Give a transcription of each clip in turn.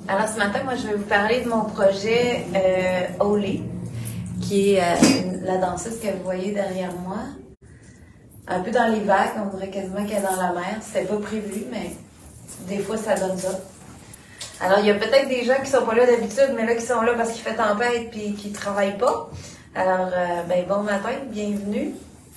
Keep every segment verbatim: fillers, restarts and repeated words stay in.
Alors ce matin, moi je vais vous parler de mon projet euh, Olé, qui est euh, la danseuse que vous voyez derrière moi. Un peu dans les vagues, on dirait quasiment qu'elle est dans la mer. C'était pas prévu, mais des fois ça donne ça. Alors il y a peut-être des gens qui sont pas là d'habitude, mais là qui sont là parce qu'il fait tempête puis qui travaillent pas. Alors euh, ben bon matin, bienvenue.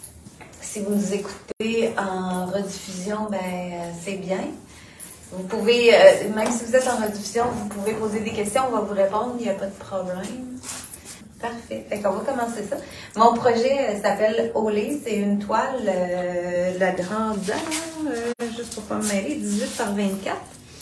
Si vous nous écoutez en rediffusion, ben euh, c'est bien. Vous pouvez, euh, même si vous êtes en rediffusion, vous pouvez poser des questions, on va vous répondre, il n'y a pas de problème. Parfait. Fait qu'on va commencer ça. Mon projet euh, s'appelle Olé, c'est une toile, euh, la grandeur, euh, juste pour pas me mêler, dix-huit par vingt-quatre.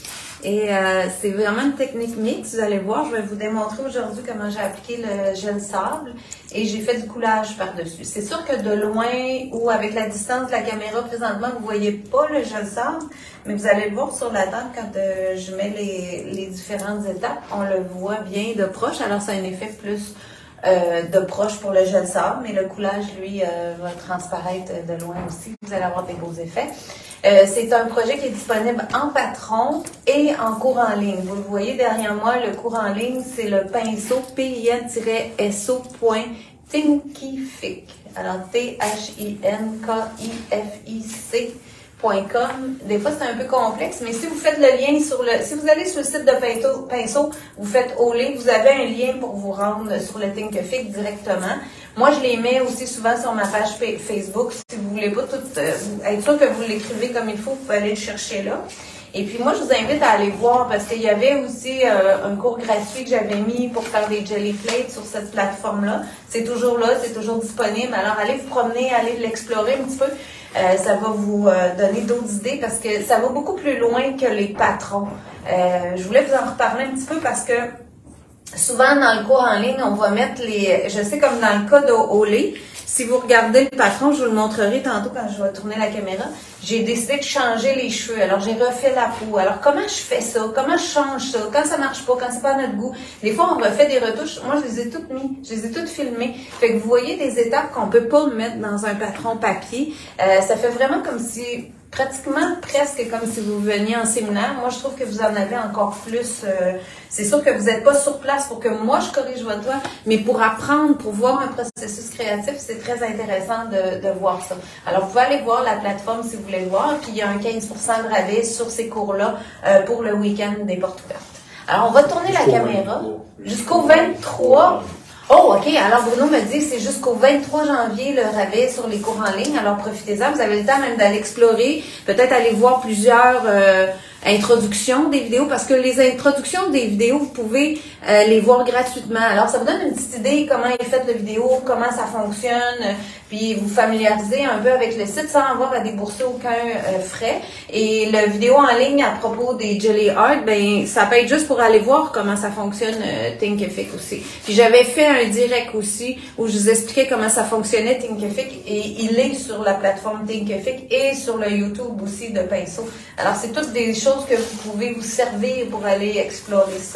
Et euh, c'est vraiment une technique mixte, vous allez voir, je vais vous démontrer aujourd'hui comment j'ai appliqué le gel sable et j'ai fait du coulage par-dessus. C'est sûr que de loin ou avec la distance de la caméra présentement, vous ne voyez pas le gel sable, mais vous allez le voir sur la table quand euh, je mets les, les différentes étapes, on le voit bien de proche, alors c'est un effet plus euh, de proche pour le gel sable, mais le coulage, lui, euh, va transparaître de loin aussi, vous allez avoir des beaux effets. Euh, c'est un projet qui est disponible en patron et en cours en ligne. Vous le voyez derrière moi, le cours en ligne, c'est le pinceau P I N S O point thinkific. Alors, T H I N K I F I C point com. Des fois, c'est un peu complexe, mais si vous faites le lien sur le... Si vous allez sur le site de Pinceau, pinceau vous faites Olé, vous avez un lien pour vous rendre sur le Thinkific directement. Moi, je les mets aussi souvent sur ma page Facebook. Si vous voulez pas tout, euh, être sûr que vous l'écrivez comme il faut, vous pouvez aller le chercher là. Et puis moi, je vous invite à aller voir parce qu'il y avait aussi euh, un cours gratuit que j'avais mis pour faire des jelly plates sur cette plateforme-là. C'est toujours là, c'est toujours disponible. Alors, allez vous promener, allez l'explorer un petit peu. Euh, ça va vous euh, donner d'autres idées parce que ça va beaucoup plus loin que les patrons. Euh, je voulais vous en reparler un petit peu parce que souvent, dans le cours en ligne, on va mettre les... Je sais comme dans le cas d'Olé, si vous regardez le patron, je vous le montrerai tantôt quand je vais tourner la caméra, j'ai décidé de changer les cheveux. Alors, j'ai refait la peau. Alors, comment je fais ça? Comment je change ça? Quand ça marche pas, quand c'est pas à notre goût? Des fois, on refait des retouches. Moi, je les ai toutes mis. Je les ai toutes filmées. Fait que vous voyez des étapes qu'on peut pas mettre dans un patron papier. Euh, ça fait vraiment comme si... pratiquement presque comme si vous veniez en séminaire. Moi, je trouve que vous en avez encore plus. Euh, c'est sûr que vous n'êtes pas sur place pour que moi, je corrige votre doigt, mais pour apprendre, pour voir un processus créatif, c'est très intéressant de, de voir ça. Alors, vous pouvez aller voir la plateforme si vous voulez le voir, puis il y a un quinze pour cent de rabais sur ces cours-là euh, pour le week-end des portes ouvertes. Alors, on va tourner la caméra jusqu'au vingt-trois. Oh, OK. Alors, Bruno me dit que c'est jusqu'au vingt-trois janvier le rabais sur les cours en ligne. Alors, profitez-en. Vous avez le temps même d'aller explorer. Peut-être aller voir plusieurs euh, introductions des vidéos parce que les introductions des vidéos, vous pouvez euh, les voir gratuitement. Alors, ça vous donne une petite idée comment est faite la vidéo, comment ça fonctionne, puis vous familiariser un peu avec le site sans avoir à débourser aucun euh, frais. Et la vidéo en ligne à propos des Jelly Art, ben ça peut être juste pour aller voir comment ça fonctionne euh, Thinkific aussi. Puis j'avais fait un direct aussi où je vous expliquais comment ça fonctionnait Thinkific et il est sur la plateforme Thinkific et sur le YouTube aussi de Pinceau. Alors c'est toutes des choses que vous pouvez vous servir pour aller explorer ça.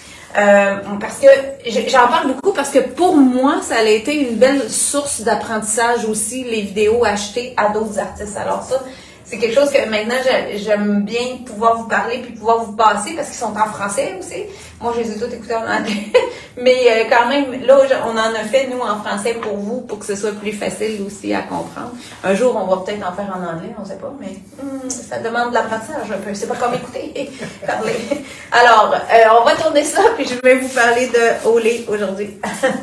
Euh, parce que j'en parle beaucoup parce que pour moi, ça a été une belle source d'apprentissage aussi, les vidéos achetées à d'autres artistes. Alors ça, c'est quelque chose que maintenant, j'aime bien pouvoir vous parler puis pouvoir vous passer parce qu'ils sont en français aussi. Moi, je les ai tous écoutés en anglais. Mais euh, quand même, là, on en a fait, nous, en français pour vous, pour que ce soit plus facile aussi à comprendre. Un jour, on va peut-être en faire en anglais, on ne sait pas, mais hum, ça demande de l'apprentissage un peu. C'est pas comme écouter et parler. Alors, euh, on va tourner ça, puis je vais vous parler de Olé aujourd'hui.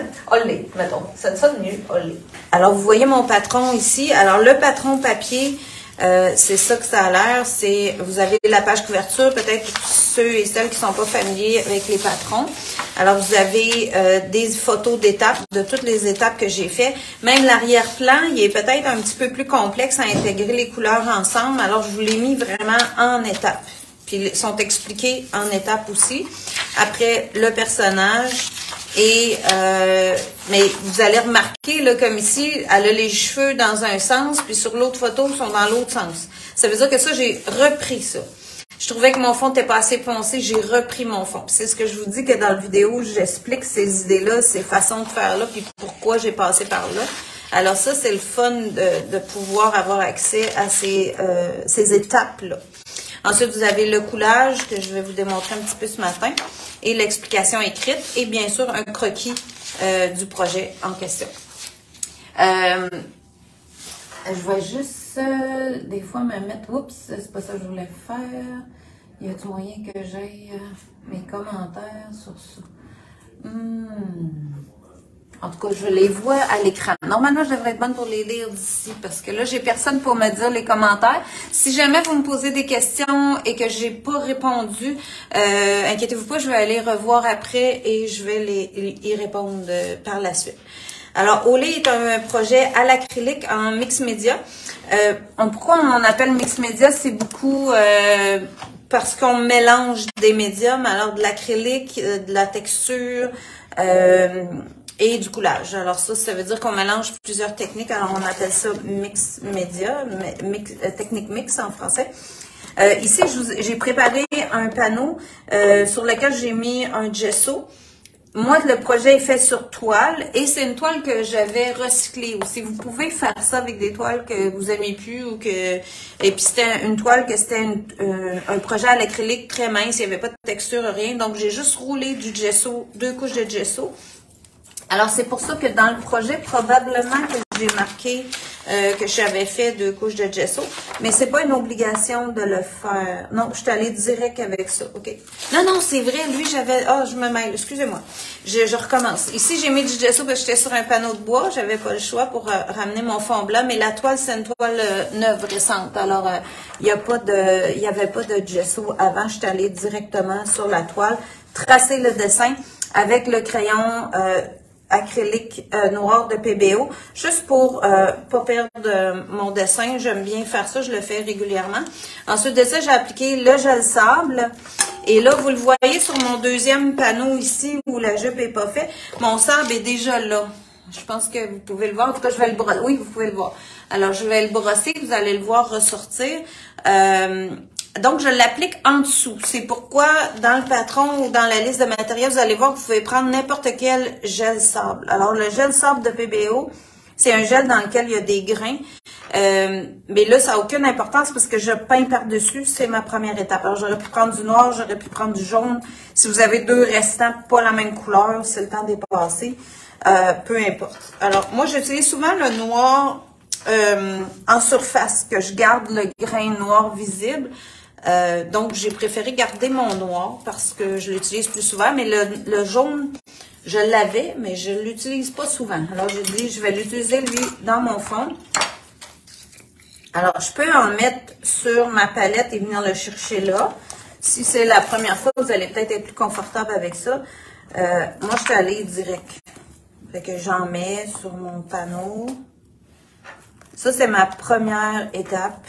Olé, mettons. Ça sonne mieux, Olé. Alors, vous voyez mon patron ici. Alors, le patron papier... Euh, c'est ça que ça a l'air, c'est vous avez la page couverture, peut-être ceux et celles qui sont pas familiers avec les patrons. Alors vous avez euh, des photos d'étapes, de toutes les étapes que j'ai fait. Même l'arrière-plan, il est peut-être un petit peu plus complexe à intégrer les couleurs ensemble. Alors je vous l'ai mis vraiment en étapes. Puis ils sont expliqués en étapes aussi. Après le personnage. Et euh, mais vous allez remarquer, là, comme ici, elle a les cheveux dans un sens, puis sur l'autre photo, ils sont dans l'autre sens. Ça veut dire que ça, j'ai repris ça. Je trouvais que mon fond n'était pas assez foncé, j'ai repris mon fond. C'est ce que je vous dis que dans la vidéo, j'explique ces idées-là, ces façons de faire-là, puis pourquoi j'ai passé par là. Alors ça, c'est le fun de, de pouvoir avoir accès à ces, euh, ces étapes-là. Ensuite, vous avez le coulage que je vais vous démontrer un petit peu ce matin et l'explication écrite et bien sûr un croquis euh, du projet en question. Euh, je vais juste euh, des fois me mettre, oups, c'est pas ça que je voulais faire. Y a-t-il moyen que j'aille euh, mes commentaires sur ça? Hmm. En tout cas, je les vois à l'écran. Normalement, je devrais être bonne pour les lire d'ici parce que là, j'ai personne pour me dire les commentaires. Si jamais vous me posez des questions et que j'ai pas répondu, euh, inquiétez-vous pas, je vais aller revoir après et je vais les, y répondre euh, par la suite. Alors, Olé est un projet à l'acrylique en mix média. Euh, on, pourquoi on appelle mix média? C'est beaucoup euh, parce qu'on mélange des médiums, alors de l'acrylique, euh, de la texture euh, et du coulage. Alors ça, ça veut dire qu'on mélange plusieurs techniques. Alors, on appelle ça mix média, mix, euh, technique mix en français. Euh, ici, j'ai préparé un panneau euh, sur lequel j'ai mis un gesso. Moi, le projet est fait sur toile et c'est une toile que j'avais recyclée aussi. Vous pouvez faire ça avec des toiles que vous aimez plus ou que... Et puis, c'était une toile que c'était euh, un projet à l'acrylique très mince. Il n'y avait pas de texture, rien. Donc, j'ai juste roulé du gesso, deux couches de gesso. Alors, c'est pour ça que dans le projet, probablement que j'ai marqué euh, que j'avais fait deux couches de gesso, mais c'est pas une obligation de le faire. Non, je suis allée direct avec ça, OK? Non, non, c'est vrai, lui, j'avais... Ah, oh, je me mêle, excusez-moi. Je, je recommence. Ici, j'ai mis du gesso parce que j'étais sur un panneau de bois, j'avais pas le choix pour euh, ramener mon fond blanc, mais la toile, c'est une toile euh, neuve, récente. Alors, il euh, y a pas de, il y avait pas de gesso avant, je suis allée directement sur la toile, tracer le dessin avec le crayon... Euh, acrylique euh, noir de P B O, juste pour euh, pas perdre euh, mon dessin. J'aime bien faire ça, je le fais régulièrement. Ensuite de ça, j'ai appliqué le gel sable. Et là, vous le voyez sur mon deuxième panneau ici, où la jupe est pas faite. Mon sable est déjà là. Je pense que vous pouvez le voir. En tout cas, je vais le brosser. Oui, vous pouvez le voir. Alors, je vais le brosser. Vous allez le voir ressortir. Euh, Donc, je l'applique en dessous. C'est pourquoi, dans le patron ou dans la liste de matériels, vous allez voir que vous pouvez prendre n'importe quel gel sable. Alors, le gel sable de P B O, c'est un gel dans lequel il y a des grains. Euh, mais là, ça n'a aucune importance parce que je peins par-dessus. C'est ma première étape. Alors, j'aurais pu prendre du noir, j'aurais pu prendre du jaune. Si vous avez deux restants, pas la même couleur, c'est le temps de passer. Euh, peu importe. Alors, moi, j'utilise souvent le noir euh, en surface, que je garde le grain noir visible. Euh, donc, j'ai préféré garder mon noir parce que je l'utilise plus souvent. Mais le, le jaune, je l'avais, mais je ne l'utilise pas souvent. Alors, j'ai dit, je vais l'utiliser, lui, dans mon fond. Alors, je peux en mettre sur ma palette et venir le chercher là. Si c'est la première fois, vous allez peut-être être plus confortable avec ça. Euh, moi, je suis allée direct. Fait que j'en mets sur mon panneau. Ça, c'est ma première étape.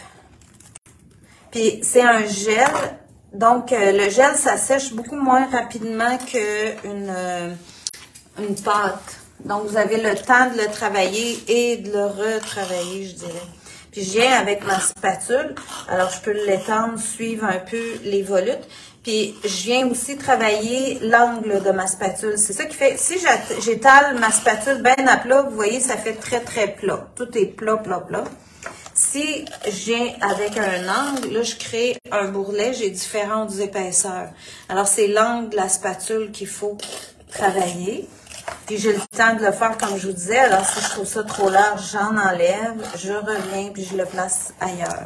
Puis, c'est un gel. Donc, euh, le gel, ça sèche beaucoup moins rapidement qu'une euh, une pâte. Donc, vous avez le temps de le travailler et de le retravailler, je dirais. Puis, je viens avec ma spatule. Alors, je peux l'étendre, suivre un peu les volutes. Puis, je viens aussi travailler l'angle de ma spatule. C'est ça qui fait, si j'étale ma spatule bien à plat, vous voyez, ça fait très, très plat. Tout est plat, plat, plat. Si je viens avec un angle, là, je crée un bourrelet, j'ai différentes épaisseurs. Alors, c'est l'angle de la spatule qu'il faut travailler. Puis, j'ai le temps de le faire comme je vous disais. Alors, si je trouve ça trop large, j'en enlève, je reviens, puis je le place ailleurs.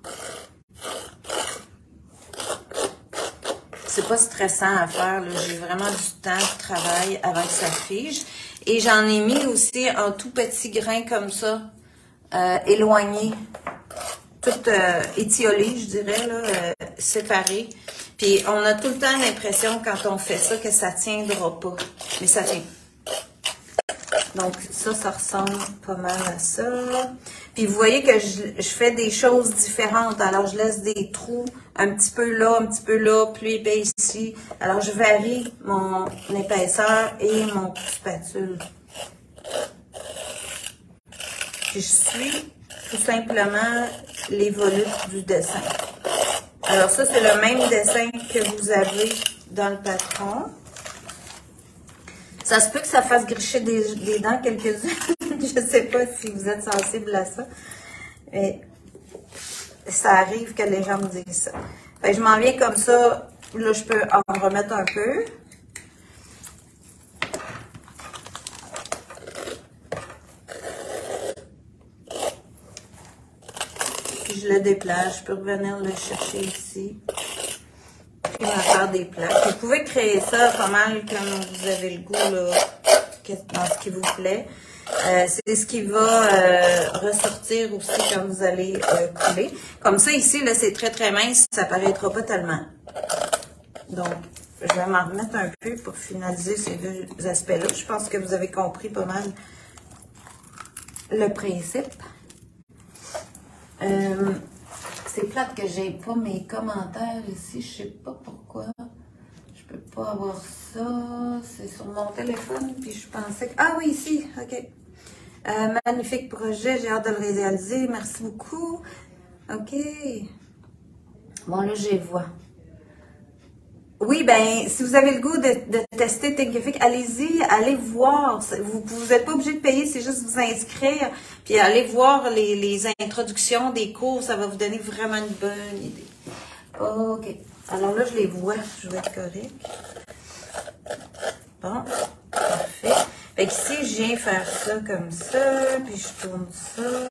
C'est pas stressant à faire, j'ai vraiment du temps de travail avant que ça fige. Et j'en ai mis aussi un tout petit grain comme ça, euh, éloigné, tout euh, étiolé, je dirais, là, euh, séparé. Puis on a tout le temps l'impression quand on fait ça que ça tiendra pas, mais ça tient. Donc ça, ça ressemble pas mal à ça. Puis vous voyez que je, je fais des choses différentes. Alors je laisse des trous un petit peu là, un petit peu là, plus épais ici. Alors je varie mon épaisseur et mon spatule. Puis je suis tout simplement les volutes du dessin. Alors ça, c'est le même dessin que vous avez dans le patron. Ça se peut que ça fasse gricher des, des dents quelques-unes. Je ne sais pas si vous êtes sensible à ça. Mais ça arrive que les gens me disent ça. Fait que je m'en viens comme ça. Là, je peux en remettre un peu. Puis je le déplace. Je peux revenir le chercher ici. Puis on va faire des plaques. Vous pouvez créer ça pas mal comme vous avez le goût, là, dans ce qui vous plaît. Euh, c'est ce qui va euh, ressortir aussi quand vous allez euh, couler. Comme ça, ici, là, c'est très très mince, ça ne paraîtra pas tellement. Donc, je vais m'en remettre un peu pour finaliser ces deux aspects-là. Je pense que vous avez compris pas mal le principe. Euh, c'est plate que j'ai pas mes commentaires ici, je sais pas pourquoi. Je peux pas avoir ça. C'est sur mon téléphone, puis je pensais que... Ah oui, ici, ok. Euh, magnifique projet, j'ai hâte de le réaliser. Merci beaucoup. OK. Bon, là, je les vois. Oui, ben, si vous avez le goût de, de tester Thinkific, allez-y, allez voir. Vous n'êtes pas obligé de payer, c'est juste vous inscrire. Puis allez voir les, les introductions des cours, ça va vous donner vraiment une bonne idée. OK. Alors là, je les vois. Je vais être correct. Bon, parfait. Fait qu'ici, je viens faire ça comme ça, puis je tourne ça.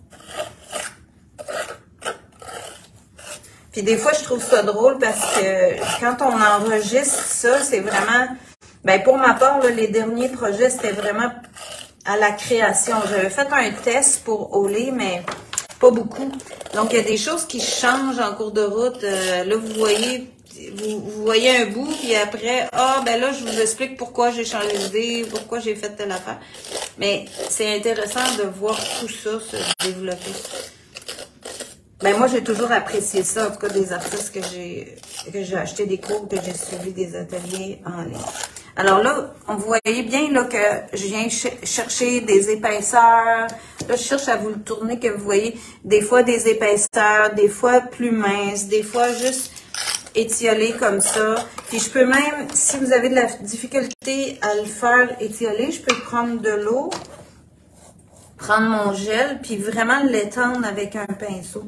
Puis des fois, je trouve ça drôle parce que quand on enregistre ça, c'est vraiment... Ben pour ma part, là, les derniers projets, c'était vraiment à la création. J'avais fait un test pour Olé, mais pas beaucoup. Donc, il y a des choses qui changent en cours de route. Euh, là, vous voyez... Vous, vous voyez un bout, puis après, ah, ben là, je vous explique pourquoi j'ai changé d'idée, pourquoi j'ai fait telle affaire. Mais c'est intéressant de voir tout ça se développer. Ben moi, j'ai toujours apprécié ça, en tout cas, des artistes que j'ai que j'ai acheté des cours, que j'ai suivi des ateliers en ligne. Alors là, on voyait bien là que je viens ch chercher des épaisseurs. Là, je cherche à vous le tourner, que vous voyez des fois des épaisseurs, des fois plus minces, des fois juste étioler comme ça. Puis je peux même, si vous avez de la difficulté à le faire étioler, je peux prendre de l'eau, prendre mon gel, puis vraiment l'étendre avec un pinceau.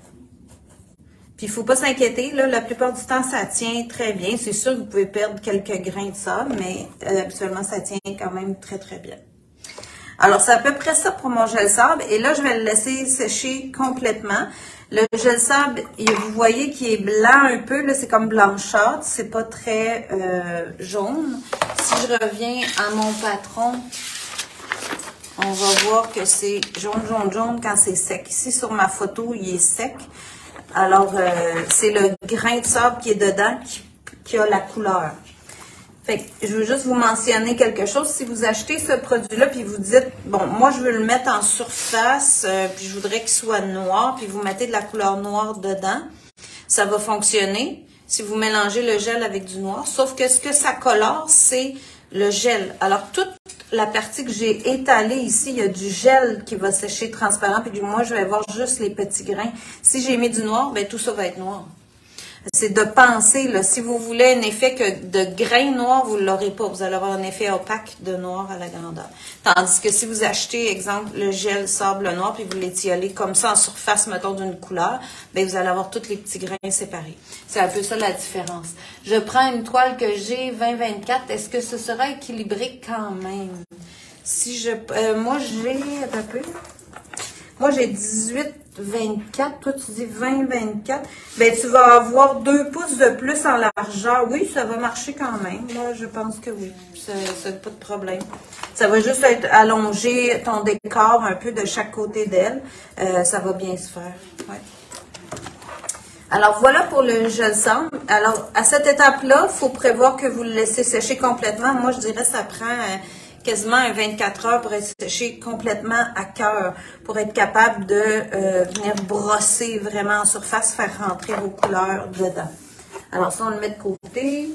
Puis il ne faut pas s'inquiéter, là, la plupart du temps, ça tient très bien. C'est sûr que vous pouvez perdre quelques grains de sable, mais euh, habituellement, ça tient quand même très, très bien. Alors, c'est à peu près ça pour mon gel sable. Et là, je vais le laisser sécher complètement. Le gel sable, vous voyez qu'il est blanc un peu, là, c'est comme blanchâtre, c'est pas très euh, jaune. Si je reviens à mon patron, on va voir que c'est jaune, jaune, jaune quand c'est sec. Ici, sur ma photo, il est sec. Alors, euh, c'est le grain de sable qui est dedans qui, qui a la couleur. Fait que je veux juste vous mentionner quelque chose. Si vous achetez ce produit-là, puis vous dites, bon, moi, je veux le mettre en surface, euh, puis je voudrais qu'il soit noir, puis vous mettez de la couleur noire dedans, ça va fonctionner si vous mélangez le gel avec du noir. Sauf que ce que ça colore, c'est le gel. Alors, toute la partie que j'ai étalée ici, il y a du gel qui va sécher transparent, puis moi, je vais voir juste les petits grains. Si j'ai mis du noir, bien, tout ça va être noir. C'est de penser, là, si vous voulez un effet que de grain noir, vous ne l'aurez pas. Vous allez avoir un effet opaque de noir à la grandeur. Tandis que si vous achetez, exemple, le gel sable noir, puis vous l'étiolez comme ça en surface, mettons, d'une couleur, bien, vous allez avoir tous les petits grains séparés. C'est un peu ça la différence. Je prends une toile que j'ai vingt vingt-quatre. Est-ce que ce sera équilibré quand même? Si je, euh, moi, j'ai un peu... Moi, j'ai dix-huit vingt-quatre. Toi, tu dis vingt vingt-quatre. Ben, tu vas avoir deux pouces de plus en largeur. Oui, ça va marcher quand même. Là, je pense que oui. Ça n'a pas de problème. Ça va juste être allongé ton décor un peu de chaque côté d'elle. Euh, ça va bien se faire. Ouais. Alors, voilà pour le gel sable. Alors, à cette étape-là, il faut prévoir que vous le laissez sécher complètement. Moi, je dirais que ça prend... Euh, quasiment un vingt-quatre heures pour être séché complètement à cœur, pour être capable de euh, venir brosser vraiment en surface, faire rentrer vos couleurs dedans. Alors ça, on le met de côté.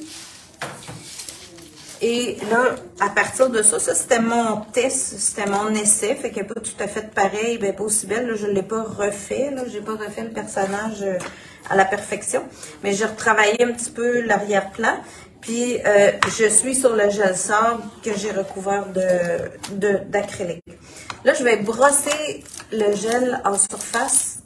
Et là, à partir de ça, ça c'était mon test, c'était mon essai, fait qu'il n'est pas tout à fait pareil, bien pas aussi belle, là, je ne l'ai pas refait, là, j'ai pas refait le personnage euh, à la perfection, mais j'ai retravaillé un petit peu l'arrière-plan. Puis, euh, je suis sur le gel sable que j'ai recouvert de, de, d'acrylique. Là, je vais brosser le gel en surface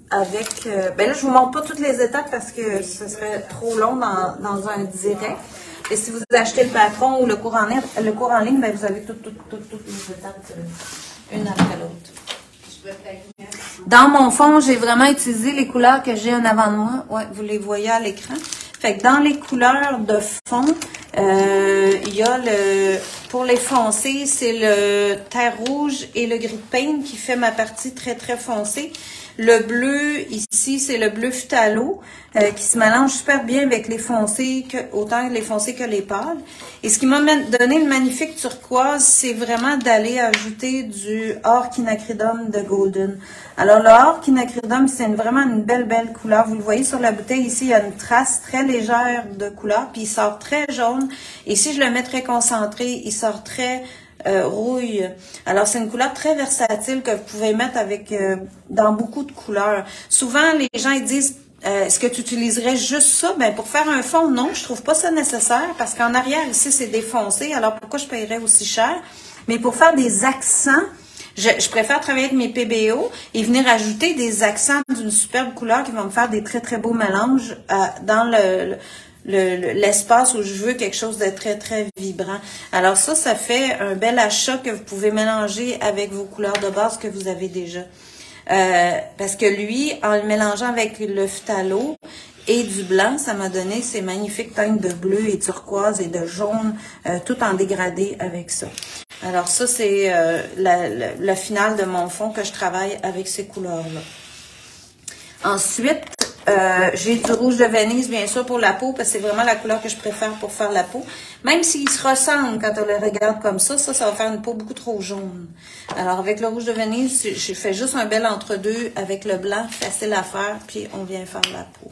avec... Euh, ben là, je vous montre pas toutes les étapes parce que ce serait trop long dans, dans un direct. Et si vous achetez le patron ou le cours en ligne, le cours en ligne, ben vous avez toutes, toutes, toutes, toutes les étapes, euh, une après l'autre. Dans mon fond, j'ai vraiment utilisé les couleurs que j'ai en avant de moi. Ouais, vous les voyez à l'écran. Fait que dans les couleurs de fond, euh, il y a le, pour les foncés, c'est le terre rouge et le gris de pain qui fait ma partie très très foncée. Le bleu ici, c'est le bleu phthalo euh, qui se mélange super bien avec les foncés, que, autant les foncés que les pâles. Et ce qui m'a donné le magnifique turquoise, c'est vraiment d'aller ajouter du or quinacridum de Golden. Alors le or quinacridum, c'est une, vraiment une belle belle couleur. Vous le voyez sur la bouteille ici, il y a une trace très légère de couleur, puis il sort très jaune. Et si je le mets très concentré, il sort très Euh, rouille. Alors, c'est une couleur très versatile que vous pouvez mettre avec euh, dans beaucoup de couleurs. Souvent, les gens ils disent euh, est-ce que tu utiliserais juste ça? Ben, pour faire un fond, non, je trouve pas ça nécessaire parce qu'en arrière, ici, c'est défoncé. Alors, pourquoi je paierais aussi cher? Mais pour faire des accents, je, je préfère travailler avec mes P B O et venir ajouter des accents d'une superbe couleur qui vont me faire des très, très beaux mélanges euh, dans le, le l'espace où je veux quelque chose de très, très vibrant. Alors ça, ça fait un bel achat que vous pouvez mélanger avec vos couleurs de base que vous avez déjà. Euh, parce que lui, en le mélangeant avec le phthalo et du blanc, ça m'a donné ces magnifiques teintes de bleu et turquoise et de jaune, euh, tout en dégradé avec ça. Alors ça, c'est euh, la, la, la finale de mon fond que je travaille avec ces couleurs-là. Ensuite, Euh, j'ai du rouge de Venise, bien sûr, pour la peau, parce que c'est vraiment la couleur que je préfère pour faire la peau. Même s'ils se ressemblent quand on les regarde comme ça, ça, ça va faire une peau beaucoup trop jaune. Alors, avec le rouge de Venise, je fais juste un bel entre-deux avec le blanc, facile à faire, puis on vient faire la peau.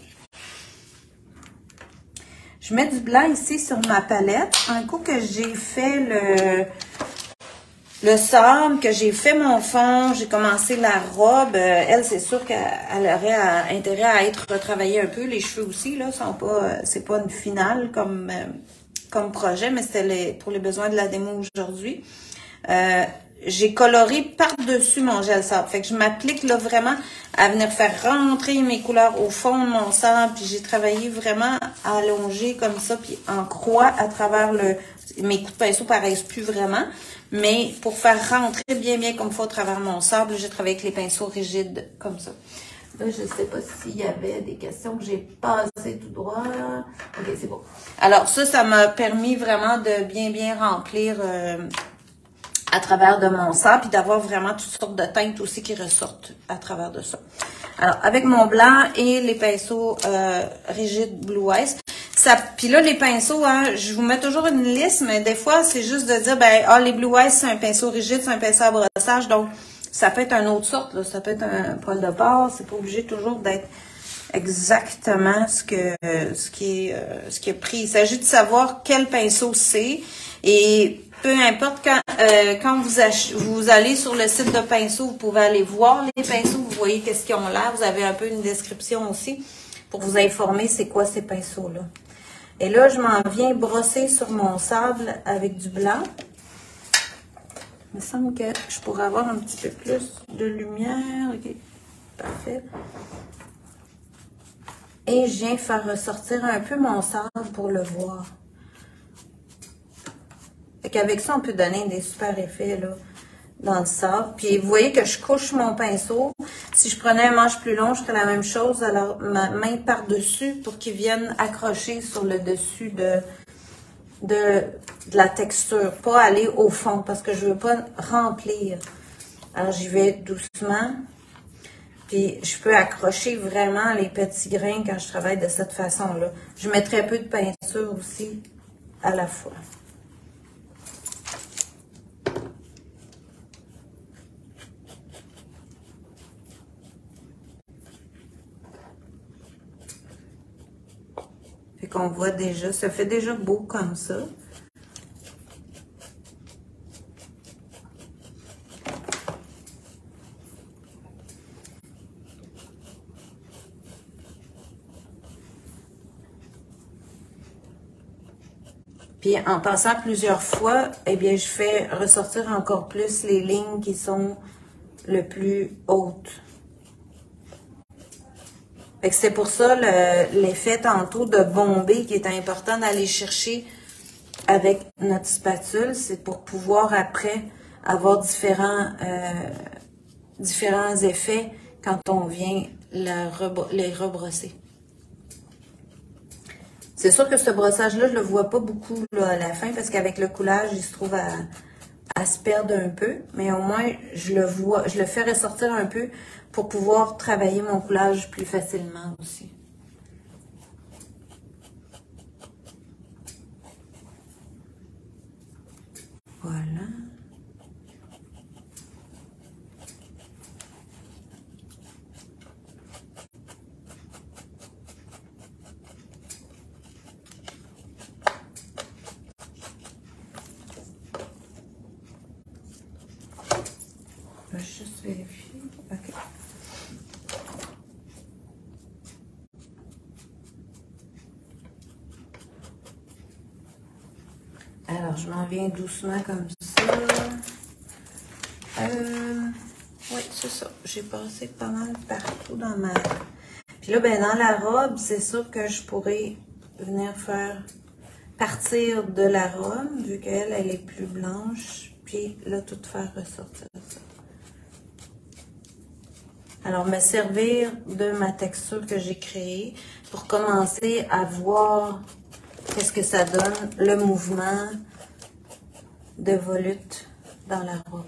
Je mets du blanc ici sur ma palette. Un coup que j'ai fait le... Le sable, que j'ai fait mon fond, j'ai commencé la robe. Euh, elle, c'est sûr qu'elle aurait à, intérêt à être retravaillée un peu. Les cheveux aussi, là, sont pas, c'est pas une finale comme, euh, comme projet, mais c'était les, pour les besoins de la démo aujourd'hui. Euh, j'ai coloré par-dessus mon gel sable. Fait que je m'applique là vraiment à venir faire rentrer mes couleurs au fond de mon sable. Puis j'ai travaillé vraiment allongé comme ça, puis en croix à travers le... Mes coups de pinceau paraissent plus vraiment. Mais pour faire rentrer bien, bien comme il faut à travers mon sable, j'ai travaillé avec les pinceaux rigides comme ça. Là, je ne sais pas s'il y avait des questions que j'ai passées tout droit. OK, c'est bon. Alors ça, ça m'a permis vraiment de bien, bien remplir euh, à travers de mon sable, puis d'avoir vraiment toutes sortes de teintes aussi qui ressortent à travers de ça. Alors, avec mon blanc et les pinceaux euh, rigides Blue Eyes, ça, puis là, les pinceaux, hein, je vous mets toujours une liste, mais des fois, c'est juste de dire, ben, ah, les Blue Eyes, c'est un pinceau rigide, c'est un pinceau à brossage, donc ça peut être une autre sorte, là, ça peut être un poil de porc, c'est pas obligé toujours d'être exactement ce que ce qui est euh, ce qui est pris. Il s'agit de savoir quel pinceau c'est, et peu importe quand euh, quand vous ach vous allez sur le site de pinceaux, vous pouvez aller voir les pinceaux, vous voyez qu'est-ce qu'ils ont l'air, vous avez un peu une description aussi pour vous informer c'est quoi ces pinceaux-là. Et là, je m'en viens brosser sur mon sable avec du blanc. Il me semble que je pourrais avoir un petit peu plus de lumière. OK, parfait. Et je viens faire ressortir un peu mon sable pour le voir. Fait qu'avec ça, on peut donner des super effets là, dans le sable. Puis vous voyez que je couche mon pinceau. Si je prenais un manche plus long, je ferais la même chose. Alors, ma main par-dessus pour qu'il vienne accrocher sur le dessus de, de, de la texture. Pas aller au fond parce que je veux pas remplir. Alors, j'y vais doucement. Puis, je peux accrocher vraiment les petits grains quand je travaille de cette façon-là. Je mettrai un peu de peinture aussi à la fois. Fait qu'on voit déjà, ça fait déjà beau comme ça. Puis en passant plusieurs fois, eh bien, je fais ressortir encore plus les lignes qui sont le plus hautes. Fait que c'est pour ça l'effet tantôt de bomber qui est important d'aller chercher avec notre spatule. C'est pour pouvoir après avoir différents, euh, différents effets quand on vient la rebro les rebrosser. C'est sûr que ce brossage-là, je le vois pas beaucoup là, à la fin parce qu'avec le coulage, il se trouve à, à se perdre un peu. Mais au moins, je le vois, je le fais ressortir un peu pour pouvoir travailler mon coulage plus facilement aussi. Voilà. Je vais juste vérifier. OK. Alors, je m'en viens doucement comme ça. Euh, oui, c'est ça. J'ai passé pas mal partout dans ma... Puis là, ben, dans la robe, c'est sûr que je pourrais venir faire partir de la robe, vu qu'elle, elle est plus blanche. Puis là, tout faire ressortir ça. Alors, me servir de ma texture que j'ai créée pour commencer à voir qu'est-ce que ça donne, le mouvement de volute dans la robe.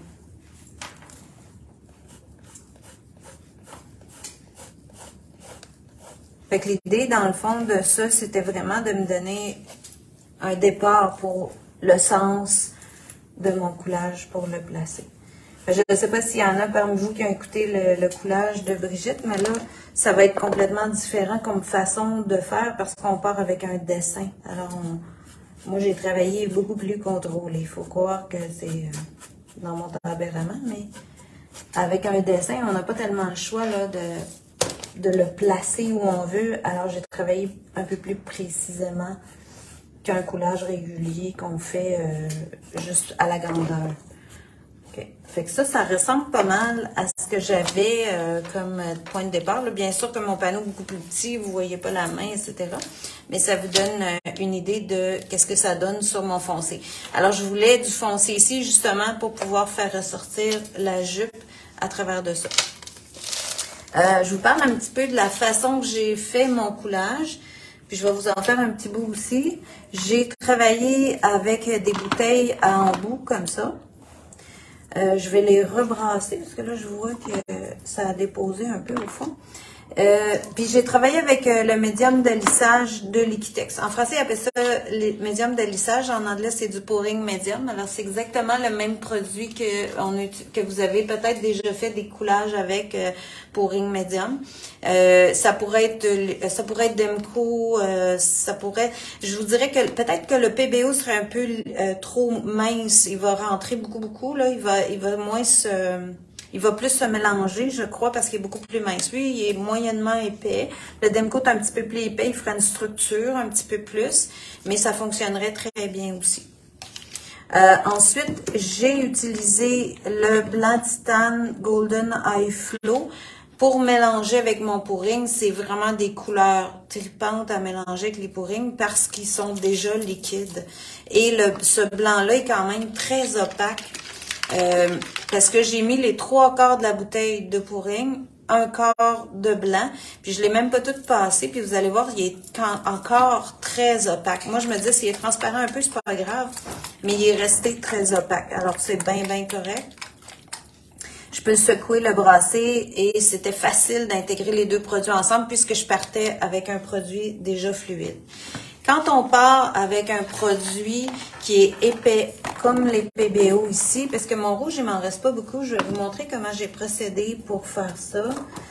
Fait que l'idée, dans le fond, de ça, c'était vraiment de me donner un départ pour le sens de mon coulage pour le placer. Je ne sais pas s'il y en a parmi vous qui ont écouté le, le coulage de Brigitte, mais là, ça va être complètement différent comme façon de faire parce qu'on part avec un dessin. Alors, on, moi, j'ai travaillé beaucoup plus contrôlé. Il faut croire que c'est euh, dans mon tempérament, mais avec un dessin, on n'a pas tellement le choix là, de, de le placer où on veut. Alors, j'ai travaillé un peu plus précisément qu'un coulage régulier qu'on fait euh, juste à la grandeur. Okay. Fait que ça, ça ressemble pas mal à ce que j'avais euh, comme point de départ. Là, bien sûr que mon panneau est beaucoup plus petit, vous voyez pas la main, et cetera. Mais ça vous donne euh, une idée de qu'est-ce que ça donne sur mon foncé. Alors, je voulais du foncé ici, justement, pour pouvoir faire ressortir la jupe à travers de ça. Euh, je vous parle un petit peu de la façon que j'ai fait mon coulage. Puis je vais vous en faire un petit bout aussi. J'ai travaillé avec des bouteilles à embout, comme ça. Euh, je vais les rebrasser parce que là, je vois que ça a déposé un peu au fond. Euh, puis j'ai travaillé avec euh, le médium de lissage de Liquitex. En français, ils appellent ça le médium de lissage. En anglais, c'est du pouring médium. Alors, c'est exactement le même produit que, on, que vous avez peut-être déjà fait des coulages avec euh, pouring médium. Euh, ça pourrait être ça pourrait être Demco, euh, ça pourrait... Je vous dirais que peut-être que le P B O serait un peu euh, trop mince. Il va rentrer beaucoup, beaucoup. Là, il va, il va moins se... Il va plus se mélanger, je crois, parce qu'il est beaucoup plus mince. Lui, il est moyennement épais. Le Demco est un petit peu plus épais. Il fera une structure un petit peu plus, mais ça fonctionnerait très bien aussi. Euh, ensuite, j'ai utilisé le blanc titane Golden Eye Flow pour mélanger avec mon pouring. C'est vraiment des couleurs tripantes à mélanger avec les pourrings parce qu'ils sont déjà liquides. Et le, ce blanc-là est quand même très opaque. Euh, parce que j'ai mis les trois quarts de la bouteille de pouring, un quart de blanc, puis je l'ai même pas tout passé, puis vous allez voir, il est quand, encore très opaque. Moi, je me dis, s'il est transparent un peu, c'est pas grave, mais il est resté très opaque. Alors, c'est bien, bien correct. Je peux le secouer, le brasser, et c'était facile d'intégrer les deux produits ensemble, puisque je partais avec un produit déjà fluide. Quand on part avec un produit qui est épais, comme les P B O ici, parce que mon rouge, il m'en reste pas beaucoup, je vais vous montrer comment j'ai procédé pour faire ça.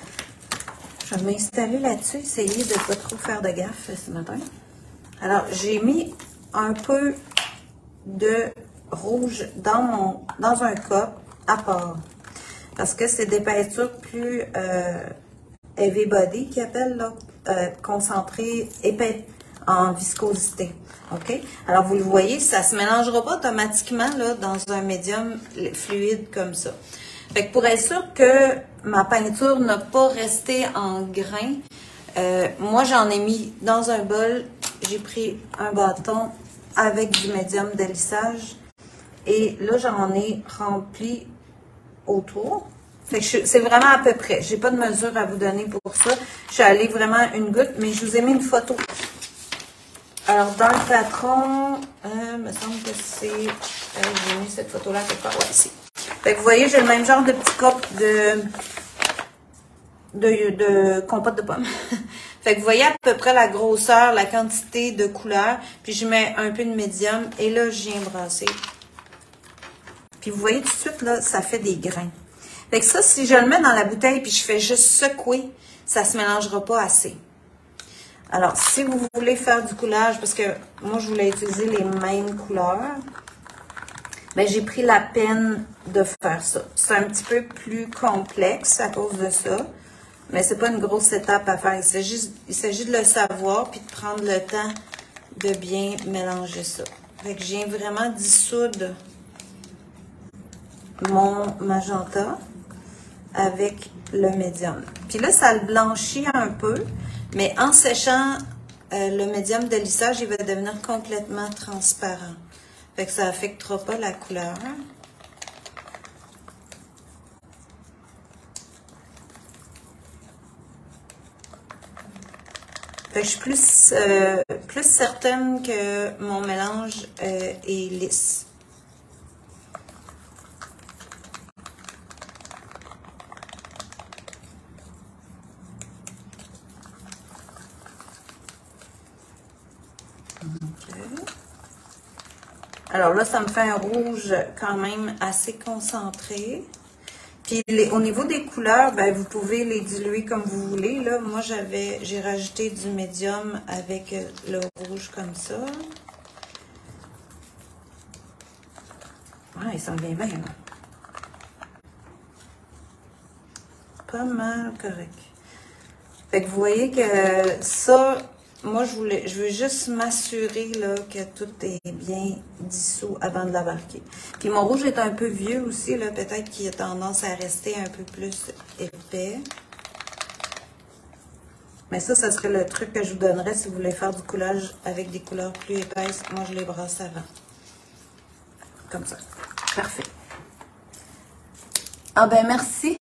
Je vais m'installer là-dessus, essayer de ne pas trop faire de gaffe ce matin. Alors, j'ai mis un peu de rouge dans, mon, dans un cup à part, parce que c'est des peintures plus euh, heavy body qui appellent, là, euh, concentré épais en viscosité. OK? Alors, vous le voyez, ça ne se mélangera pas automatiquement là, dans un médium fluide comme ça. Fait que pour être sûr que ma peinture n'a pas resté en grain, Euh, moi, j'en ai mis dans un bol. J'ai pris un bâton avec du médium de lissage. Et là, j'en ai rempli autour. Fait que c'est vraiment à peu près. J'ai pas de mesure à vous donner pour ça. Je suis allée vraiment une goutte, mais je vous ai mis une photo. Alors, dans le patron, euh, me semble que c'est... Euh, j'ai mis cette photo-là quelque part. Ouais, ici. Fait que vous voyez, j'ai le même genre de petit cop de, de, de compote de pommes. Fait que vous voyez à peu près la grosseur, la quantité de couleur. Puis je mets un peu de médium. Et là, je viens brasser. Puis vous voyez tout de suite, là, ça fait des grains. Fait que ça, si je le mets dans la bouteille puis je fais juste secouer, ça se mélangera pas assez. Alors, si vous voulez faire du coulage, parce que moi, je voulais utiliser les mêmes couleurs, ben, j'ai pris la peine de faire ça. C'est un petit peu plus complexe à cause de ça, mais c'est pas une grosse étape à faire. Il s'agit, il s'agit de le savoir puis de prendre le temps de bien mélanger ça. Fait que je viens vraiment dissoudre mon magenta avec le médium. Puis là, ça le blanchit un peu, mais en séchant euh, le médium de lissage, il va devenir complètement transparent. Fait que ça n'affectera pas la couleur. Fait que je suis plus, euh, plus certaine que mon mélange euh, est lisse. Alors là, ça me fait un rouge quand même assez concentré. Puis les, au niveau des couleurs, ben, vous pouvez les diluer comme vous voulez. Là, moi, j'avais, j'ai rajouté du médium avec le rouge comme ça. Ah, il s'en vient bien, là. Pas mal correct. Fait que vous voyez que ça... Moi, je voulais, je veux juste m'assurer là que tout est bien dissous avant de l'embarquer. Puis mon rouge est un peu vieux aussi, là, peut-être qu'il a tendance à rester un peu plus épais. Mais ça, ça serait le truc que je vous donnerais si vous voulez faire du coulage avec des couleurs plus épaisses. Moi, je les brasse avant. Comme ça. Parfait. Ah ben merci.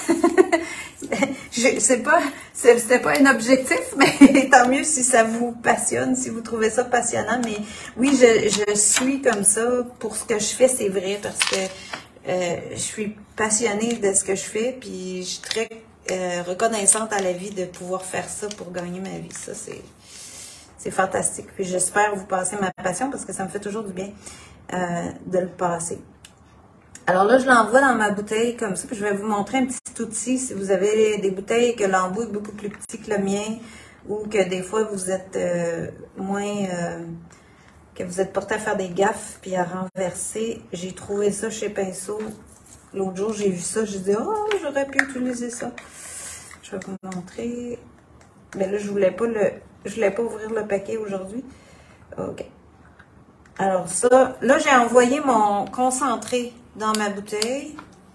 Je sais pas, c'était pas un objectif, mais tant mieux si ça vous passionne, si vous trouvez ça passionnant. Mais oui, je, je suis comme ça pour ce que je fais, c'est vrai, parce que euh, je suis passionnée de ce que je fais, puis je suis très euh, reconnaissante à la vie de pouvoir faire ça pour gagner ma vie. Ça, c'est c'est fantastique. Puis j'espère vous passer ma passion parce que ça me fait toujours du bien euh, de le passer. Alors là, je l'envoie dans ma bouteille comme ça, puis je vais vous montrer un petit outil. Si vous avez des bouteilles que l'embout est beaucoup plus petit que le mien, ou que des fois vous êtes euh, moins, euh, que vous êtes porté à faire des gaffes, puis à renverser. J'ai trouvé ça chez Pinceau. L'autre jour, j'ai vu ça, j'ai dit, oh, j'aurais pu utiliser ça. Je vais vous montrer. Mais là, je voulais pas le, je voulais pas ouvrir le paquet aujourd'hui. OK. Alors ça, là, j'ai envoyé mon concentré dans ma bouteille,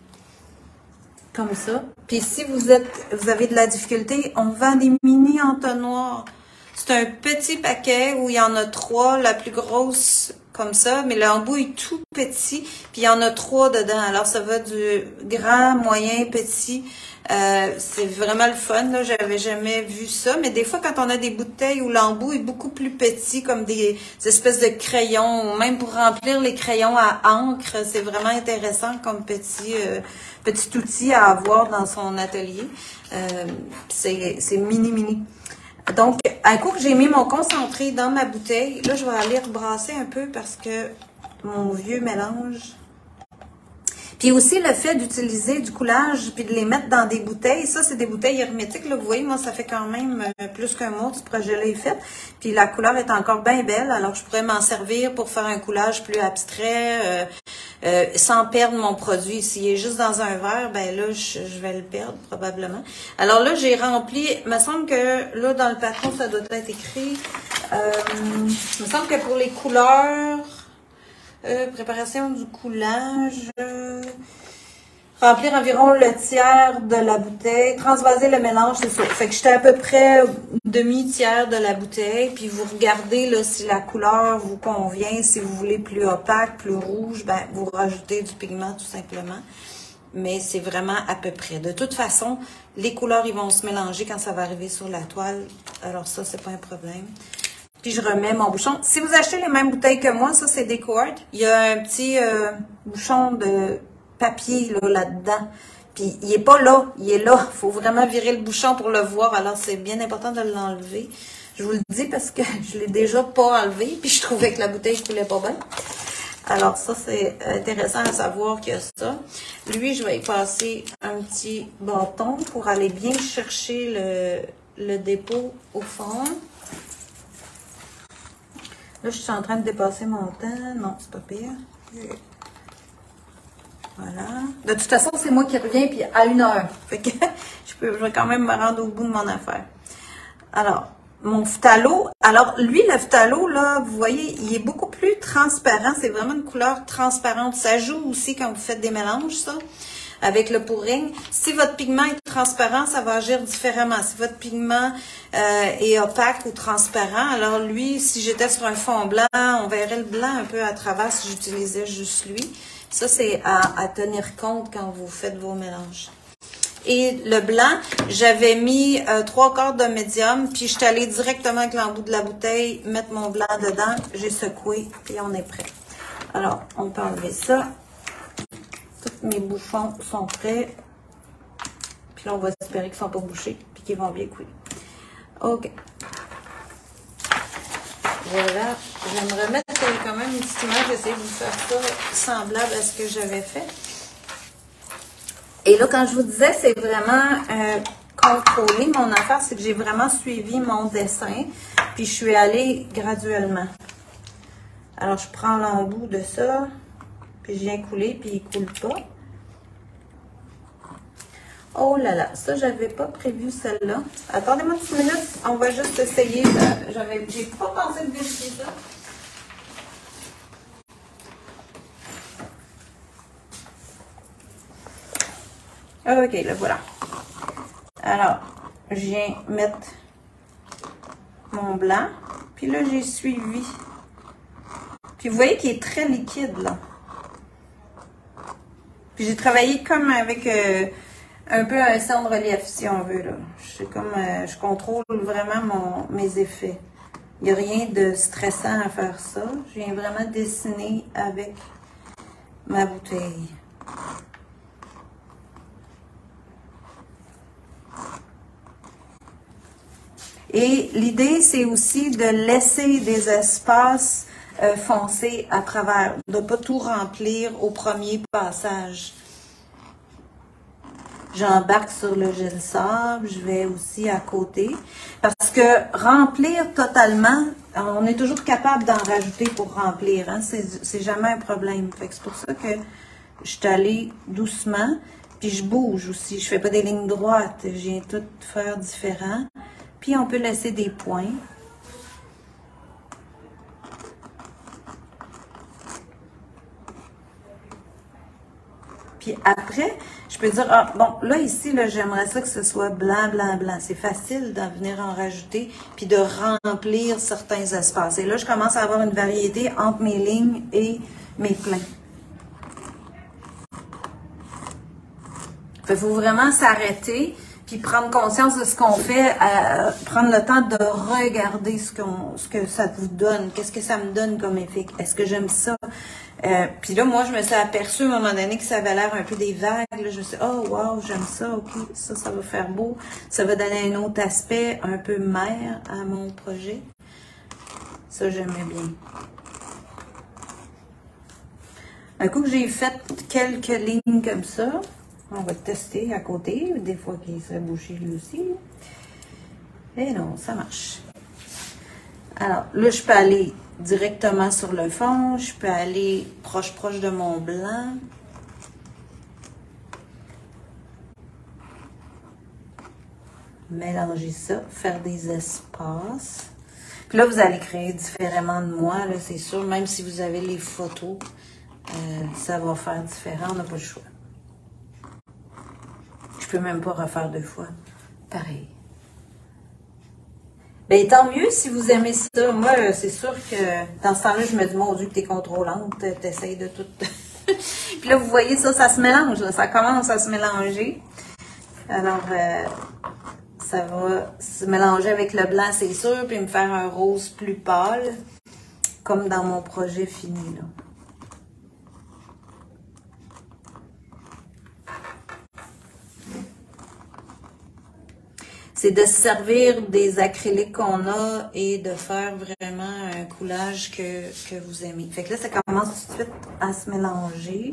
comme ça. Puis si vous êtes, vous avez de la difficulté, on vend des mini entonnoirs. C'est un petit paquet où il y en a trois, la plus grosse comme ça, mais l'embout est tout petit, puis il y en a trois dedans. Alors ça va du grand, moyen, petit. Euh, c'est vraiment le fun, là. J'avais jamais vu ça. Mais des fois, quand on a des bouteilles où l'embout est beaucoup plus petit, comme des, des espèces de crayons, ou même pour remplir les crayons à encre, c'est vraiment intéressant comme petit, euh, petit outil à avoir dans son atelier. Euh, c'est mini, mini. Donc, un coup que j'ai mis mon concentré dans ma bouteille, là, je vais aller rebrasser un peu parce que mon vieux mélange... Puis aussi, le fait d'utiliser du coulage puis de les mettre dans des bouteilles, ça, c'est des bouteilles hermétiques, là. Vous voyez, moi, ça fait quand même euh, plus qu'un mois que ce projet-là est fait. Puis la couleur est encore bien belle, alors je pourrais m'en servir pour faire un coulage plus abstrait, euh, euh, sans perdre mon produit. S'il est juste dans un verre, ben là, je, je vais le perdre probablement. Alors là, j'ai rempli, il me semble que là, dans le patron, ça doit être écrit, euh, il me semble que pour les couleurs... Euh, préparation du coulage. Euh, Remplir environ le tiers de la bouteille. Transvaser le mélange, c'est ça. Fait que j'étais à peu près demi-tiers de la bouteille. Puis vous regardez là, si la couleur vous convient. Si vous voulez plus opaque, plus rouge, ben vous rajoutez du pigment tout simplement. Mais c'est vraiment à peu près. De toute façon, les couleurs, ils vont se mélanger quand ça va arriver sur la toile. Alors ça, c'est pas un problème. Puis je remets mon bouchon. Si vous achetez les mêmes bouteilles que moi, ça c'est Décoart. Il y a un petit euh, bouchon de papier là, là-dedans. Puis il est pas là, il est là. Il faut vraiment virer le bouchon pour le voir. Alors c'est bien important de l'enlever. Je vous le dis parce que je l'ai déjà pas enlevé. Puis je trouvais que la bouteille ne coulait pas bien. Alors ça c'est intéressant à savoir qu'il y a ça. Lui, je vais y passer un petit bâton pour aller bien chercher le, le dépôt au fond. Là, je suis en train de dépasser mon temps. Non, c'est pas pire. Voilà. De toute façon, c'est moi qui reviens puis à une heure. Fait que je, peux, je vais quand même me rendre au bout de mon affaire. Alors, mon phthalo. Alors, lui, le phthalo, là, vous voyez, il est beaucoup plus transparent. C'est vraiment une couleur transparente. Ça joue aussi quand vous faites des mélanges, ça, avec le pouring. Si votre pigment est transparent, ça va agir différemment. Si votre pigment euh, est opaque ou transparent, alors lui, si j'étais sur un fond blanc, on verrait le blanc un peu à travers si j'utilisais juste lui. Ça, c'est à, à tenir compte quand vous faites vos mélanges. Et le blanc, j'avais mis euh, trois quarts de médium, puis je suis allée directement avec l'embout de la bouteille, mettre mon blanc dedans, j'ai secoué, et on est prêt. Alors, on peut enlever ça. Tous mes bouchons sont prêts. Puis là, on va espérer qu'ils ne sont pas bouchés, puis qu'ils vont bien couler. OK. Voilà. Je vais me remettre quand même une petite image. J'essaie de vous faire ça semblable à ce que j'avais fait. Et là, quand je vous disais, c'est vraiment euh, contrôler mon affaire, c'est que j'ai vraiment suivi mon dessin, puis je suis allée graduellement. Alors, je prends l'embout de ça, puis je viens couler, puis il ne coule pas. Oh là là, ça, j'avais pas prévu celle-là. Attendez-moi une petite minute, on va juste essayer. J'avais, j'ai pas pensé de vérifier ça. Ok, là, voilà. Alors, je viens mettre mon blanc. Puis là, j'ai suivi. Puis vous voyez qu'il est très liquide, là. Puis j'ai travaillé comme avec euh, un peu un centre relief, si on veut, là. Je, comme, euh, je contrôle vraiment mon, mes effets. Il n'y a rien de stressant à faire ça. Je viens vraiment dessiner avec ma bouteille. Et l'idée, c'est aussi de laisser des espaces euh, foncés à travers, de ne pas tout remplir au premier passage. J'embarque sur le gel sable, je vais aussi à côté. Parce que remplir totalement, on est toujours capable d'en rajouter pour remplir. Hein? C'est jamais un problème. C'est pour ça que je suis allée doucement. Puis je bouge aussi. Je fais pas des lignes droites. Je viens tout faire différent. Puis on peut laisser des points. Puis après, je peux dire, ah, bon, là, ici, là, j'aimerais ça que ce soit blanc, blanc, blanc. C'est facile d'en venir en rajouter, puis de remplir certains espaces. Et là, je commence à avoir une variété entre mes lignes et mes pleins. Il faut vraiment s'arrêter, puis prendre conscience de ce qu'on fait, euh, prendre le temps de regarder ce, qu'on, ce que ça vous donne. Qu'est-ce que ça me donne comme effet? Est-ce que j'aime ça? Euh, puis là, moi, je me suis aperçue à un moment donné que ça avait l'air un peu des vagues. Là, je me suis dit, oh, wow, j'aime ça, ok, ça, ça va faire beau. Ça va donner un autre aspect un peu mer à mon projet. Ça, j'aimais bien. Un coup que j'ai fait quelques lignes comme ça, on va tester à côté, des fois qu'il serait bouché lui aussi. Et non, ça marche. Alors, là, je peux aller directement sur le fond. Je peux aller proche, proche de mon blanc. Mélanger ça, faire des espaces. Puis là, vous allez créer différemment de moi, là, c'est sûr. Même si vous avez les photos, euh, ça va faire différent. On n'a pas le choix. peux même pas refaire deux fois. Pareil. Ben, tant mieux si vous aimez ça. Moi, c'est sûr que dans ce temps-là, je me dis, mon Dieu, que t'es contrôlante, t'essayes de tout. Puis là, vous voyez ça, ça se mélange. Là. Ça commence à se mélanger. Alors, euh, ça va se mélanger avec le blanc, c'est sûr, puis me faire un rose plus pâle, comme dans mon projet fini, là. C'est de se servir des acryliques qu'on a et de faire vraiment un coulage que, que vous aimez. Fait que là, ça commence tout de suite à se mélanger.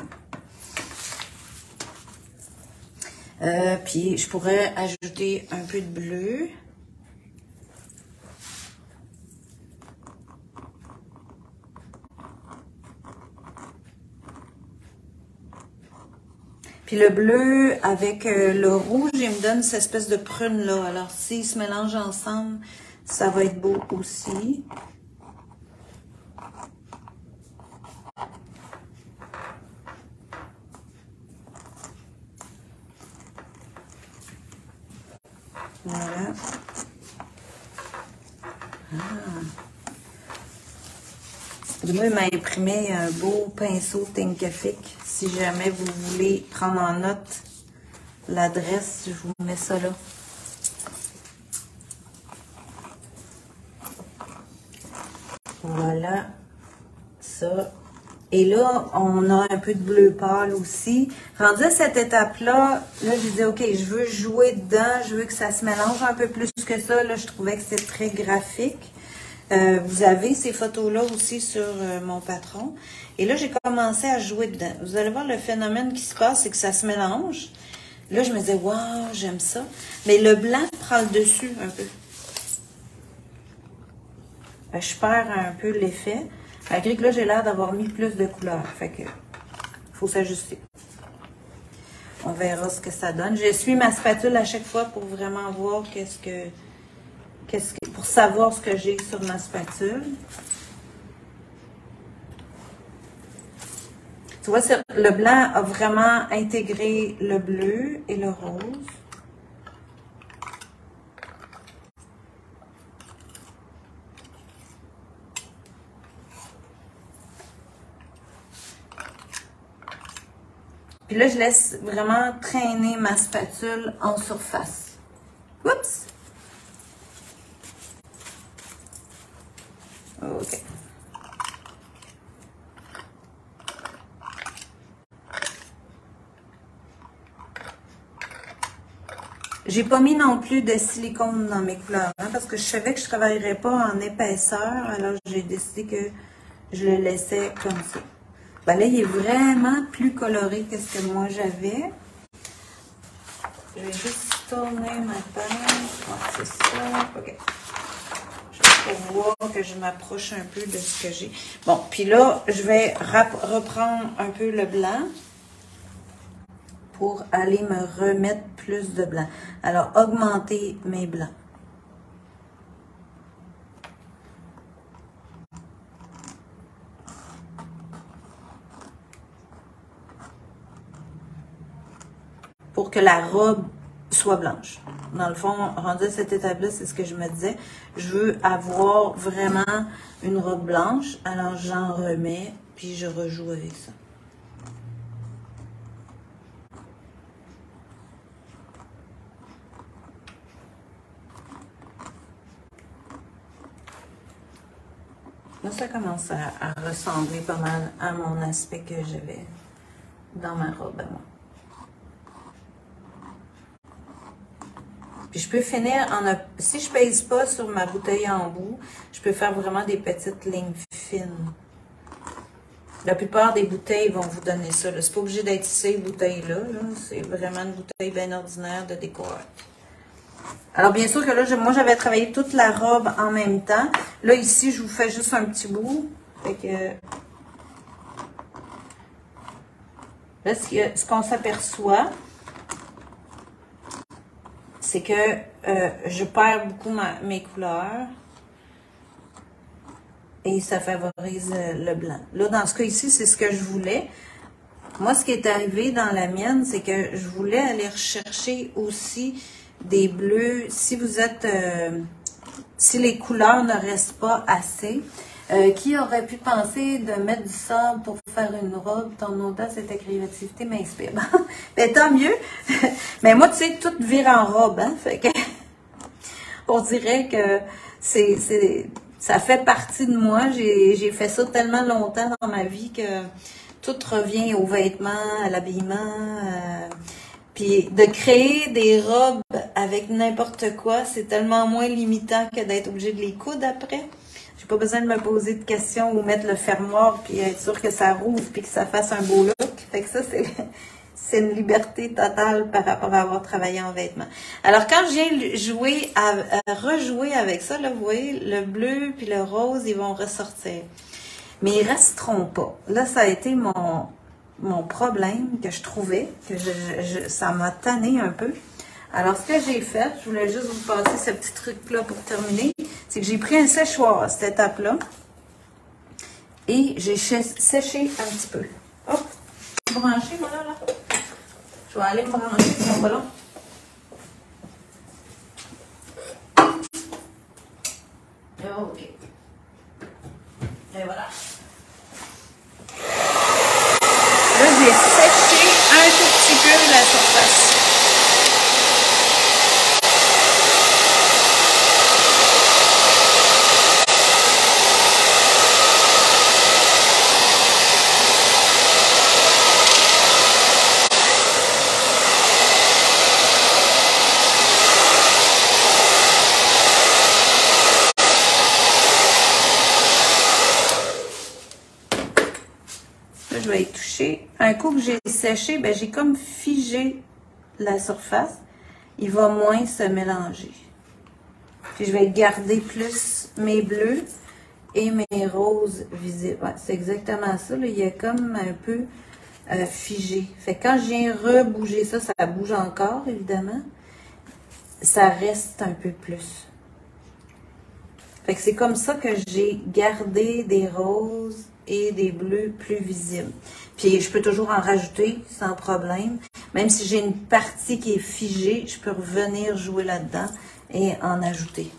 Euh, puis, je pourrais ajouter un peu de bleu. Puis le bleu avec euh, le rouge, il me donne cette espèce de prune-là. Alors, s'ils se mélangent ensemble, ça va être beau aussi. Voilà. Ah. Moi, il m'a imprimé un beau pinceau Thinkific. Si jamais vous voulez prendre en note l'adresse, je vous mets ça là. Voilà. Ça. Et là, on a un peu de bleu pâle aussi. Rendu à cette étape-là, là, je dis, OK, je veux jouer dedans, je veux que ça se mélange un peu plus que ça. Là, je trouvais que c'était très graphique. Euh, vous avez ces photos-là aussi sur euh, mon patron. Et là, j'ai commencé à jouer dedans. Vous allez voir le phénomène qui se passe, c'est que ça se mélange. Là, je me disais, waouh, j'aime ça. Mais le blanc prend le dessus un peu. Ben, je perds un peu l'effet. Malgré que là, j'ai l'air d'avoir mis plus de couleurs. Fait que, faut s'ajuster. On verra ce que ça donne. J'essuie ma spatule à chaque fois pour vraiment voir qu'est-ce que... Qu'est-ce que, pour savoir ce que j'ai sur ma spatule. Tu vois, le blanc a vraiment intégré le bleu et le rose. Puis là, je laisse vraiment traîner ma spatule en surface. Oups! OK. J'ai pas mis non plus de silicone dans mes couleurs, hein, parce que je savais que je travaillerais pas en épaisseur, alors j'ai décidé que je le laissais comme ça. Ben là, il est vraiment plus coloré que ce que moi j'avais. Je vais juste tourner ma page. Ouais, c'est ça. OK. Pour voir que je m'approche un peu de ce que j'ai. Bon, puis là, je vais reprendre un peu le blanc pour aller me remettre plus de blanc. Alors, augmenter mes blancs. Pour que la robe soit blanche. Dans le fond, rendu à cette étape-là, c'est ce que je me disais. Je veux avoir vraiment une robe blanche. Alors, j'en remets, puis je rejoue avec ça. Là, ça commence à, à ressembler pas mal à mon aspect que j'avais dans ma robe à moi. Puis je peux finir en... Si je pèse pas sur ma bouteille en bout, je peux faire vraiment des petites lignes fines. La plupart des bouteilles vont vous donner ça. C'est pas obligé d'être ces bouteilles-là. -là, c'est vraiment une bouteille bien ordinaire de décor. Alors bien sûr que là, je, moi j'avais travaillé toute la robe en même temps. Là ici, je vous fais juste un petit bout. Fait que... Là, ce qu'on s'aperçoit... c'est que euh, je perds beaucoup ma, mes couleurs et ça favorise euh, le blanc. Là, dans ce cas ici, c'est ce que je voulais. moi, ce qui est arrivé dans la mienne, c'est que je voulais aller rechercher aussi des bleus. Si vous êtes, euh, si les couleurs ne restent pas assez, euh, qui aurait pu penser de mettre du sable pour faire une robe? Ton audace et ta créativité m'inspirent. Ben, tant mieux. Mais moi, tu sais, tout vire en robe, hein. Fait que, on dirait que c'est, c'est, ça fait partie de moi. J'ai, j'ai fait ça tellement longtemps dans ma vie que tout revient aux vêtements, à l'habillement. Euh, puis de créer des robes avec n'importe quoi, c'est tellement moins limitant que d'être obligé de les coudre après. J'ai pas besoin de me poser de questions ou mettre le fermoir puis être sûr que ça rouvre puis que ça fasse un beau look. Fait que ça, c'est, c'est une liberté totale par rapport à avoir travaillé en vêtements. Alors, quand je viens jouer à, à rejouer avec ça, là, vous voyez, le bleu puis le rose, ils vont ressortir. Mais ils resteront pas. Là, ça a été mon, mon problème que je trouvais, que je, je, ça m'a tanné un peu. Alors, ce que j'ai fait, je voulais juste vous passer ce petit truc-là pour terminer, c'est que j'ai pris un séchoir à cette étape-là et j'ai séché un petit peu. Oh, branché, voilà, là. Je vais aller me brancher sur mon ballon. OK. Et voilà. Là, j'ai séché un tout petit peu la surface. Je vais y toucher. Un coup que j'ai séché, ben j'ai comme figé la surface. Il va moins se mélanger. Puis je vais garder plus mes bleus et mes roses visibles. Ouais, c'est exactement ça. Là. Il y a comme un peu euh, figé. Fait que quand je viens rebouger ça, ça bouge encore, évidemment. Ça reste un peu plus. Fait que c'est comme ça que j'ai gardé des roses et des bleus plus visibles. Puis je peux toujours en rajouter sans problème. Même si j'ai une partie qui est figée, je peux revenir jouer là-dedans et en ajouter.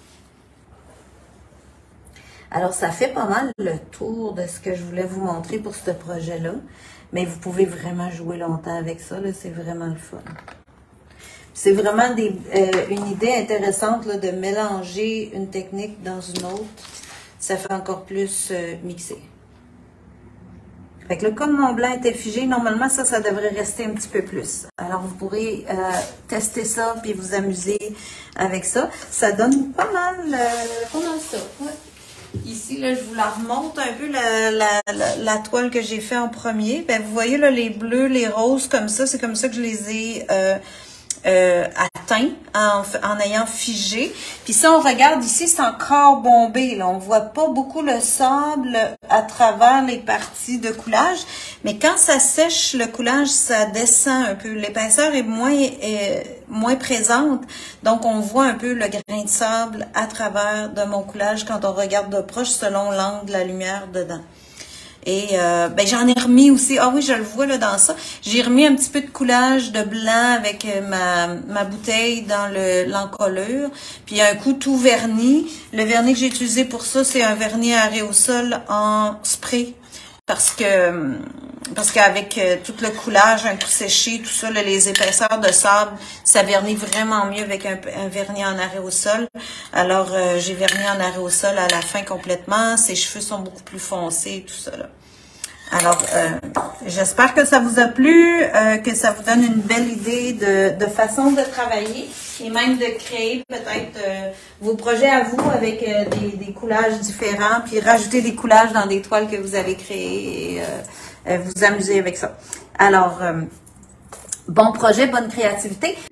Alors ça fait pas mal le tour de ce que je voulais vous montrer pour ce projet-là. Mais vous pouvez vraiment jouer longtemps avec ça, là, c'est vraiment le fun. C'est vraiment des, euh, une idée intéressante là, de mélanger une technique dans une autre. Ça fait encore plus euh, mixer. Fait que là, comme mon blanc était figé, normalement, ça, ça devrait rester un petit peu plus. Alors, vous pourrez euh, tester ça puis vous amuser avec ça. Ça donne pas mal, euh, pas mal ça. Ouais. Ici, là, je vous la remonte un peu, la, la, la, la toile que j'ai fait en premier. Ben, vous voyez, là, les bleus, les roses, comme ça, c'est comme ça que je les ai... Euh, Euh, atteint en, en ayant figé. Puis si on regarde ici, c'est encore bombé. Là. On voit pas beaucoup le sable à travers les parties de coulage. Mais quand ça sèche, le coulage, ça descend un peu. L'épaisseur est moins, est moins présente. Donc, on voit un peu le grain de sable à travers de mon coulage quand on regarde de proche selon l'angle de la lumière dedans. Et euh, ben j'en ai remis aussi. Ah oui, je le vois là dans ça. J'ai remis un petit peu de coulage de blanc avec ma, ma bouteille dans le l'encolure. Puis un coup tout verni. Le vernis que j'ai utilisé pour ça, c'est un vernis à aérosol en spray. Parce que parce qu'avec euh, tout le coulage, un coup séché, tout ça, là, les épaisseurs de sable, ça vernit vraiment mieux avec un, un vernis en aérosol. Alors, euh, j'ai verni en aérosol à la fin complètement. Ses cheveux sont beaucoup plus foncés, tout ça, là. Alors, euh, j'espère que ça vous a plu, euh, que ça vous donne une belle idée de, de façon de travailler et même de créer peut-être euh, vos projets à vous avec euh, des, des coulages différents, puis rajouter des coulages dans des toiles que vous avez créées et euh, euh, vous amuser avec ça. Alors, euh, bon projet, bonne créativité.